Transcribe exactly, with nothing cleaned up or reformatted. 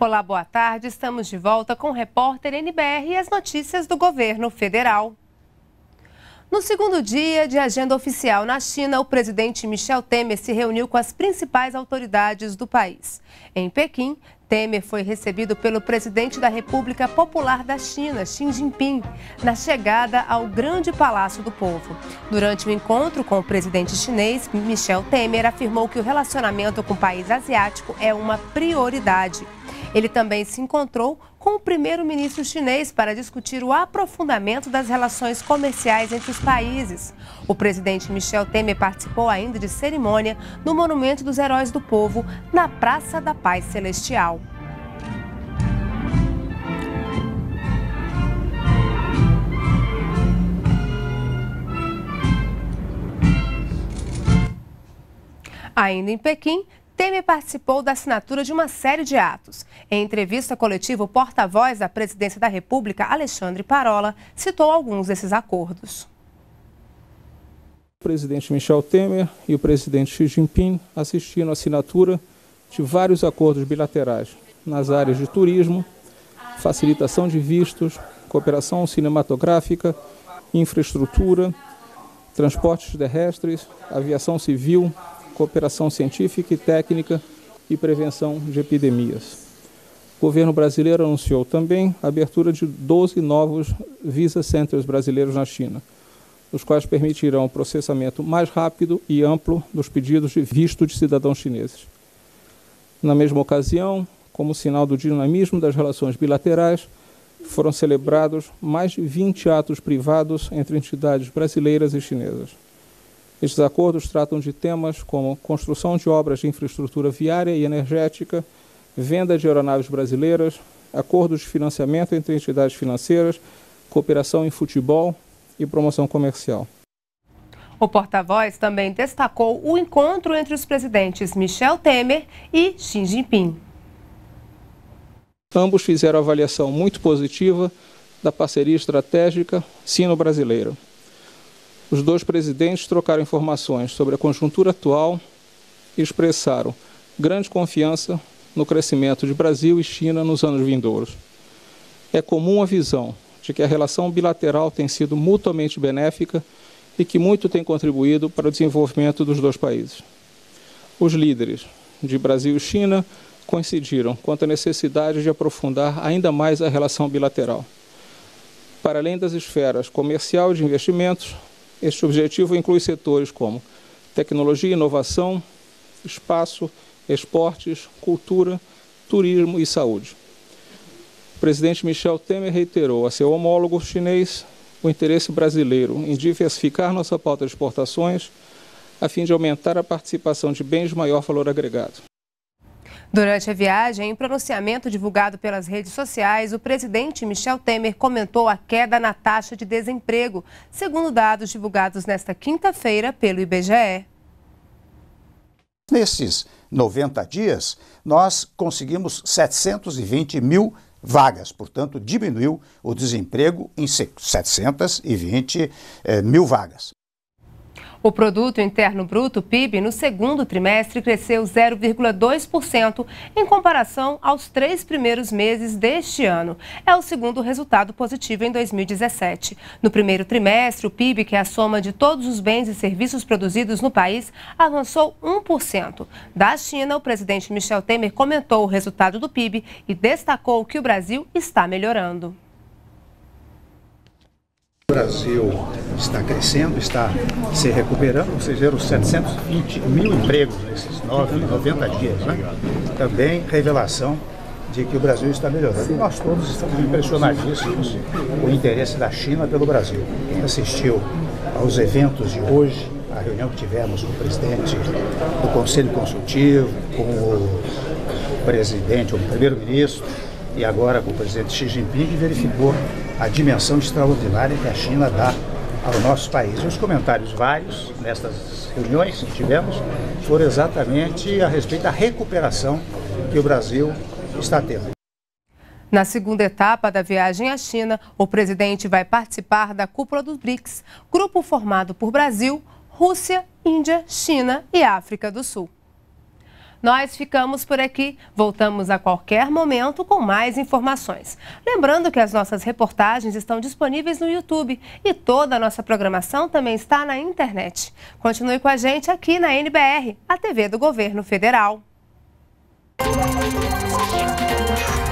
Olá, boa tarde. Estamos de volta com o repórter N B R e as notícias do governo federal. No segundo dia de agenda oficial na China, o presidente Michel Temer se reuniu com as principais autoridades do país. Em Pequim, Temer foi recebido pelo presidente da República Popular da China, Xi Jinping, na chegada ao Grande Palácio do Povo. Durante o encontro com o presidente chinês, Michel Temer afirmou que o relacionamento com o país asiático é uma prioridade. Ele também se encontrou com o primeiro-ministro chinês para discutir o aprofundamento das relações comerciais entre os países. O presidente Michel Temer participou ainda de cerimônia no Monumento dos Heróis do Povo, na Praça da Paz Celestial. Ainda em Pequim, Temer participou da assinatura de uma série de atos. Em entrevista coletiva, o porta-voz da Presidência da República, Alexandre Parola, citou alguns desses acordos. O presidente Michel Temer e o presidente Xi Jinping assistiram à assinatura de vários acordos bilaterais nas áreas de turismo, facilitação de vistos, cooperação cinematográfica, infraestrutura, transportes terrestres, aviação civil, cooperação científica e técnica e prevenção de epidemias. O governo brasileiro anunciou também a abertura de doze novos Visa Centers brasileiros na China, os quais permitirão o processamento mais rápido e amplo dos pedidos de visto de cidadãos chineses. Na mesma ocasião, como sinal do dinamismo das relações bilaterais, foram celebrados mais de vinte atos privados entre entidades brasileiras e chinesas. Estes acordos tratam de temas como construção de obras de infraestrutura viária e energética, venda de aeronaves brasileiras, acordos de financiamento entre entidades financeiras, cooperação em futebol e promoção comercial. O porta-voz também destacou o encontro entre os presidentes Michel Temer e Xi Jinping. Ambos fizeram avaliação muito positiva da parceria estratégica sino-brasileira. Os dois presidentes trocaram informações sobre a conjuntura atual e expressaram grande confiança no crescimento de Brasil e China nos anos vindouros. É comum a visão de que a relação bilateral tem sido mutuamente benéfica e que muito tem contribuído para o desenvolvimento dos dois países. Os líderes de Brasil e China coincidiram quanto à necessidade de aprofundar ainda mais a relação bilateral. Para além das esferas comercial e de investimentos, este objetivo inclui setores como tecnologia e inovação, espaço, esportes, cultura, turismo e saúde. O presidente Michel Temer reiterou a seu homólogo chinês o interesse brasileiro em diversificar nossa pauta de exportações a fim de aumentar a participação de bens de maior valor agregado. Durante a viagem, em pronunciamento divulgado pelas redes sociais, o presidente Michel Temer comentou a queda na taxa de desemprego, segundo dados divulgados nesta quinta-feira pelo I B G E. Nesses noventa dias, nós conseguimos setecentos e vinte mil vagas, portanto, diminuiu o desemprego em setecentos e vinte eh, mil vagas. O Produto Interno Bruto, P I B, no segundo trimestre cresceu zero vírgula dois por cento em comparação aos três primeiros meses deste ano. É o segundo resultado positivo em dois mil e dezessete. No primeiro trimestre, o P I B, que é a soma de todos os bens e serviços produzidos no país, avançou um por cento. Da China, o presidente Michel Temer comentou o resultado do P I B e destacou que o Brasil está melhorando. O Brasil está crescendo, está se recuperando, vocês viram setecentos e vinte mil empregos nesses noventa dias, né? Também revelação de que o Brasil está melhorando. E nós todos estamos impressionadíssimos com o interesse da China pelo Brasil. Quem assistiu aos eventos de hoje, a reunião que tivemos com o presidente do Conselho Consultivo, com o presidente, ou o primeiro-ministro, e agora com o presidente Xi Jinping, que verificou a dimensão extraordinária que a China dá ao nosso país. E os comentários vários nestas reuniões que tivemos foram exatamente a respeito da recuperação que o Brasil está tendo. Na segunda etapa da viagem à China, o presidente vai participar da cúpula do BRICS, grupo formado por Brasil, Rússia, Índia, China e África do Sul. Nós ficamos por aqui, voltamos a qualquer momento com mais informações. Lembrando que as nossas reportagens estão disponíveis no YouTube e toda a nossa programação também está na internet. Continue com a gente aqui na N B R, a T V do Governo Federal.